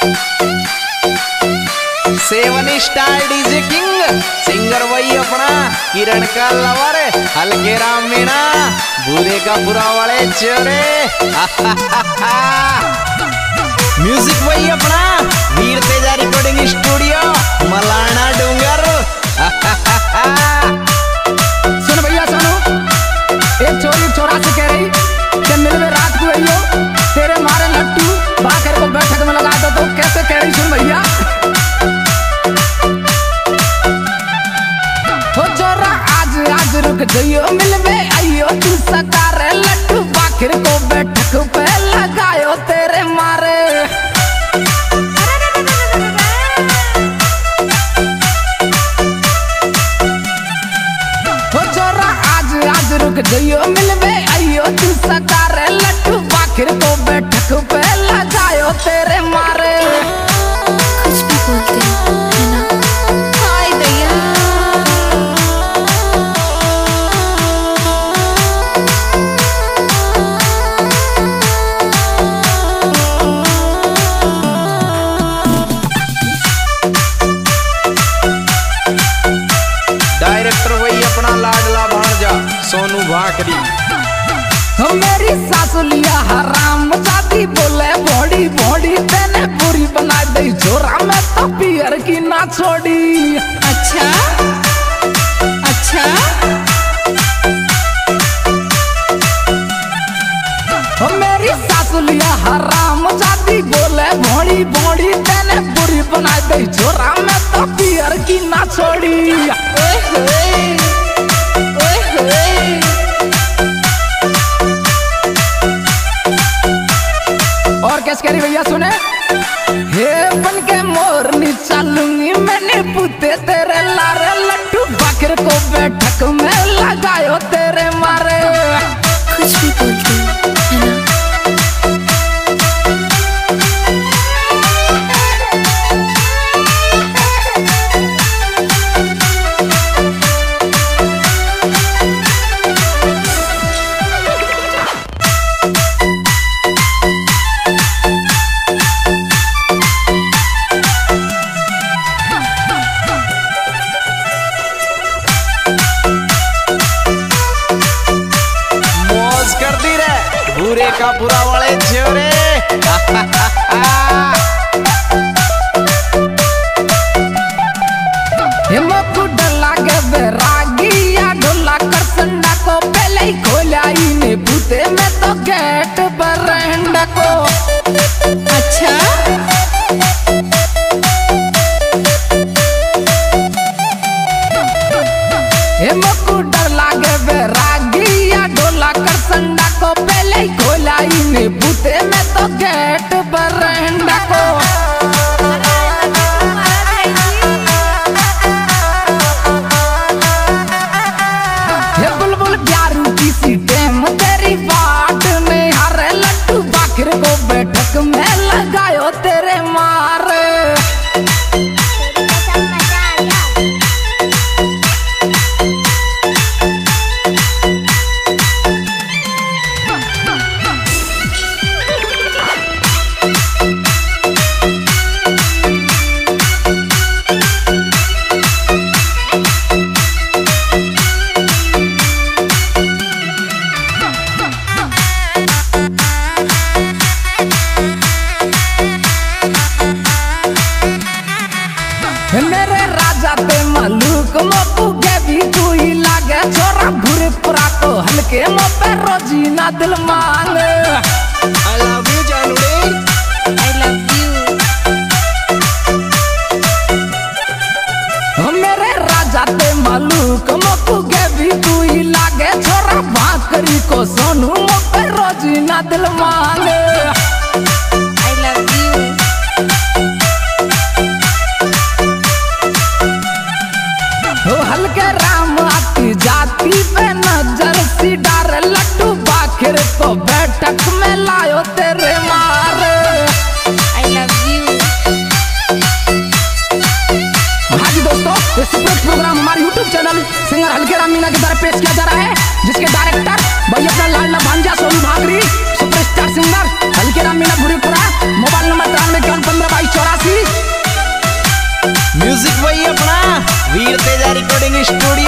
Seven star DJ king singer वही अपना किरण का लवर हल्के राम मीणा बुरे का बुरा वाले चोरे म्यूजिक वही अपना वीर तेजा रिकॉर्डिंग स्टूडियो मलाना डूंगर सुन भैया सुनो, एक चोरी चोरा से कह रही कि मिलवे रात को आइयो तेरे मारे लट्टू बाकर को बैठक में लगा दो। तो कैसे कह रही सुन भैया, हो चोरा आज आज रुक जाइयो मिलवे आइयो तू सकार लट्टू बाकर को बैठक पे लगायो तेरे मारे। हो चोरा आज आज रुक जाइयो मिलवे आइयो तू सकार लट्टू बाकर को बैठक पे लगायो तेरे मारे। कुछ भी बोलते हैं है ना। हाय दैया डायरेक्टर वही अपना लाडला भांजा सोनू भाकरी। मेरी सासु लिया हराम शादी बोले बॉडी बॉडी तेने पूरी बना दी जोरा में तो पियर की ना छोड़ी। अच्छा अच्छा मेरी सासु लिया हराम शादी बोले बॉडी बॉडी तेने पूरी बना दी जोरा में तो पियर की ना छोड़ी। ओए होए ओए होए और कैसे करी भैया सुने, हे बन के मोरनी चलूंगी मैंने पुते तेरे लारे लट्टू बाकर को बैठक में लगायो तेरे मारे। कुछ भी बोलते हैं है ना। बुरे का बुरा वाले चोरे हिम्मत डला के बैरागी या ढोला कर संडा को पहले ही खोला ने बूते में तो गेट बरंडा को। अच्छा हिम्मत डला के बैरागी या ढोला कर संडा को पहले ही खोला ने बूते में तो गेट बरंडा को। ये बुलबुल प्यारू की सीटें तेरी बाट में हरे लट्टू बाकर को बैठक में लगायो तेरे मारे। मेरे राजा ते मलूक मोपू के भी तू ही लागे छोरा भूरे पुरा को हल्के मो पे रोजी ना दिल मांगे। I love you जानूड़े I love you। मेरे राजा ते मलूक मोपू के भी तू ही लागे छोरा भाकरी को सोनू मो पे रोजी ना दिल मांगे। I love you। हल्के राम आती जाती पे नजर सी डार लट्टू बाखिर को बैठक में लायो तेरे मारे। I love you। हाँ जी दोस्तों, इस प्रोग्राम हमारे YouTube चैनल सिंगर हल्के राम मीणा के द्वारा पेश किया जा रहा है, जिसके डायरेक्टर भाई अपना लाडला भांजा सोनू भाकरी, सुपरस्टार सिंगर हल्के Ram Meena Buripura. Mobile number 93 51 15 22 24। Music वही अपना वीर तेजा रिकॉर्डिंग स्टूडियो